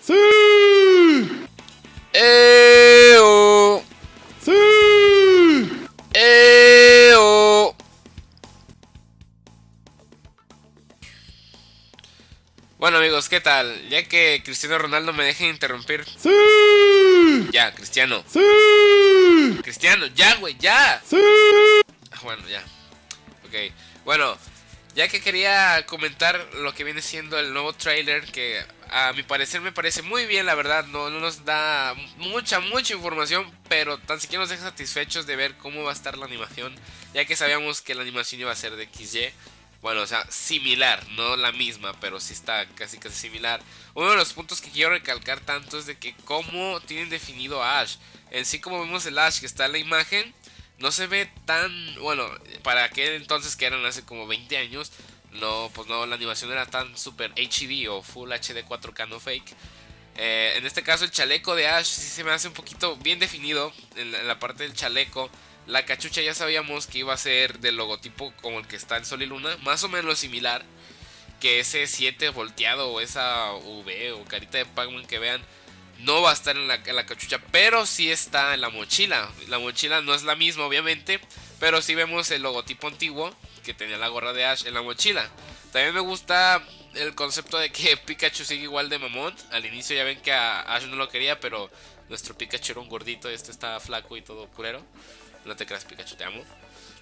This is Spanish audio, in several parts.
¡Sí! ¡Eo! ¡Sí! ¡Eo! Bueno amigos, ¿qué tal? Ya que Cristiano Ronaldo me deje interrumpir. ¡Sí! Ya, Cristiano. ¡Sí! Cristiano, ya, güey, ya. ¡Sí! Bueno, ya. Ok, bueno, ya que quería comentar lo que viene siendo el nuevo trailer, que a mi parecer me parece muy bien, la verdad. No nos da mucha información, pero tan siquiera nos deja satisfechos de ver cómo va a estar la animación, ya que sabíamos que la animación iba a ser de XY. Bueno, o sea, similar, no la misma, pero sí está casi similar. Uno de los puntos que quiero recalcar tanto es de que cómo tienen definido a Ash. En sí, como vemos el Ash que está en la imagen, no se ve tan... Bueno, para aquel entonces que eran hace como 20 años, no, pues no, la animación era tan super HD o Full HD 4K, no fake. En este caso el chaleco de Ash sí se me hace un poquito bien definido en la parte del chaleco. La cachucha ya sabíamos que iba a ser del logotipo como el que está en Sol y Luna, más o menos similar que ese 7 volteado o esa V o carita de Pac-Man que vean. No va a estar en la cachucha, pero sí está en la mochila. La mochila no es la misma obviamente, pero sí vemos el logotipo antiguo que tenía la gorra de Ash en la mochila. También me gusta el concepto de que Pikachu sigue igual de mamón. Al inicio ya ven que a Ash no lo quería, pero nuestro Pikachu era un gordito, este está flaco y todo culero. No te creas, Pikachu, te amo.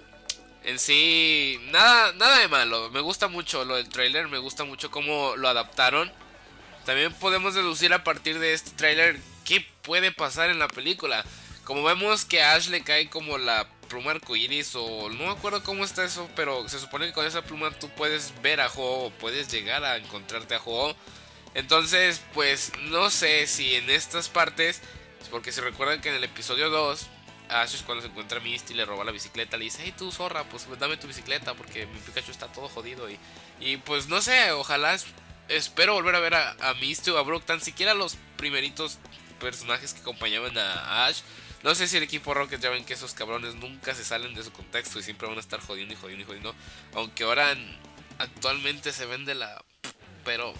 En sí, nada de malo. Me gusta mucho lo del trailer, me gusta mucho cómo lo adaptaron. También podemos deducir a partir de este trailer qué puede pasar en la película. Como vemos que a Ash le cae como la pluma arcoiris, o no me acuerdo cómo está eso, pero se supone que con esa pluma tú puedes ver a Ho-Oh o puedes llegar a encontrarte a Ho-Oh. Entonces, pues no sé si en estas partes, porque se recuerdan que en el episodio 2 Ash es cuando se encuentra a Misty, le roba la bicicleta, le dice: hey tú zorra, pues dame tu bicicleta porque mi Pikachu está todo jodido. Y pues no sé, ojalá, espero volver a ver a Misty o a Brook, tan siquiera los primeritos personajes que acompañaban a Ash. No sé si el equipo Rocket, ya ven que esos cabrones nunca se salen de su contexto y siempre van a estar jodiendo y jodiendo y jodiendo. Aunque ahora actualmente se ven de la... Pero...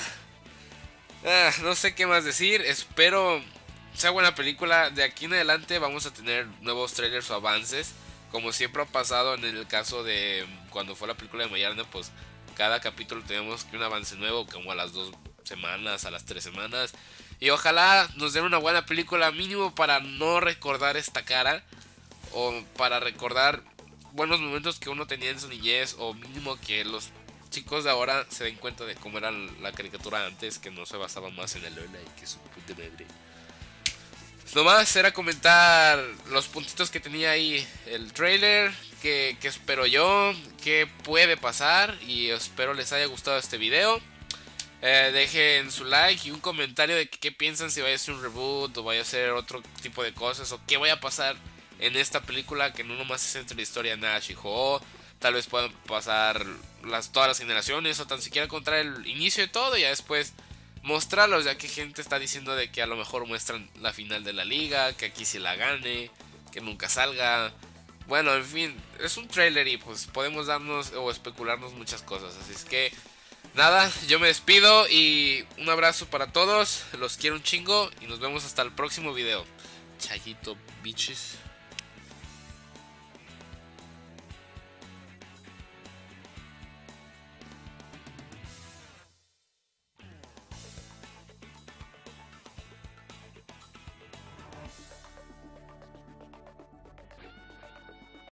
no sé qué más decir, espero sea buena película. De aquí en adelante vamos a tener nuevos trailers o avances, como siempre ha pasado en el caso de cuando fue la película de Mayarna. Pues cada capítulo tenemos que un avance nuevo, como a las 2 semanas, a las 3 semanas. Y ojalá nos den una buena película, mínimo para no recordar esta cara, o para recordar buenos momentos que uno tenía en su niñez, o mínimo que los chicos de ahora se den cuenta de cómo era la caricatura antes, que no se basaba más en el Lola y que su puta madre. Nomás era comentar los puntitos que tenía ahí el trailer, que espero yo, que puede pasar, y espero les haya gustado este video. Dejen su like y un comentario de qué piensan, si vaya a ser un reboot o vaya a ser otro tipo de cosas, o qué vaya a pasar en esta película, que no nomás se centra en la historia de Nash y Ho-Oh. Tal vez puedan pasar todas las generaciones, o tan siquiera contar el inicio de todo y ya después mostrarlos, ya que gente está diciendo de que a lo mejor muestran la final de la liga, que aquí sí la gane, que nunca salga. Bueno, en fin, es un trailer y pues podemos darnos o especularnos muchas cosas. Así es que nada, yo me despido y un abrazo para todos. Los quiero un chingo y nos vemos hasta el próximo video. Chayito, bitches.